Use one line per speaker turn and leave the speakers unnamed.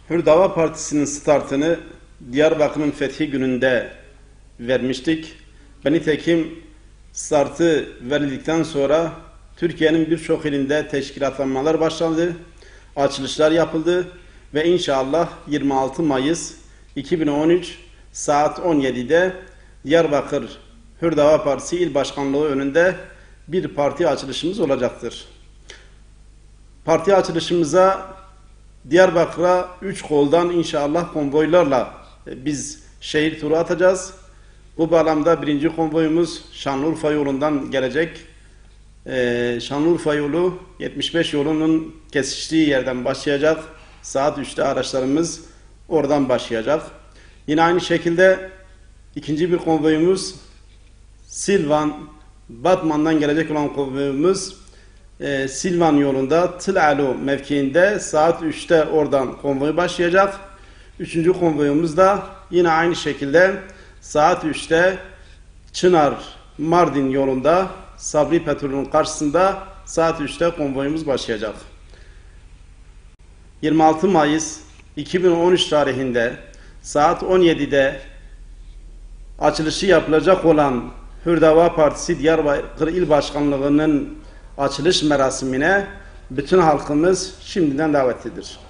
Hür Dava Partisi'nin startını Diyarbakır'ın fethi gününde vermiştik. Nitekim startı verildikten sonra Türkiye'nin birçok ilinde teşkilatlanmalar başladı, açılışlar yapıldı ve inşallah 26 Mayıs 2013 saat 17'de Diyarbakır Hür Dava Partisi İl Başkanlığı önünde bir parti açılışımız olacaktır. Parti açılışımıza Diyarbakır'a 3 koldan inşallah konvoylarla biz şehir turu atacağız. Bu bağlamda birinci konvoyumuz Şanlıurfa yolundan gelecek. Şanlıurfa yolu 75 yolunun kesiştiği yerden başlayacak. Saat 3'te araçlarımız oradan başlayacak. Yine aynı şekilde ikinci bir konvoyumuz Silvan, Batman'dan gelecek olan konvoyumuz Silvan yolunda Tılalu mevkiinde saat 3'te oradan konvoy başlayacak. Üçüncü konvoyumuz da yine aynı şekilde saat 3'te Çınar Mardin yolunda Sabri Petrol'ün karşısında saat 3'te konvoyumuz başlayacak. 26 Mayıs 2013 tarihinde saat 17'de açılışı yapılacak olan Hür Dava Partisi Diyarbakır İl Başkanlığı'nın açılış merasimine bütün halkımız şimdiden davetlidir.